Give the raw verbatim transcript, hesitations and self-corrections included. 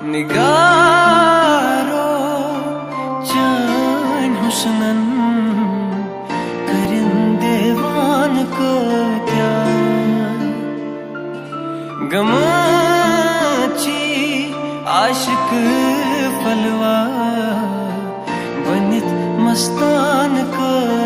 निगारो चान हुस्नन करिंदेवान को क्या गमाची आशिक फलवा बनित मस्तान को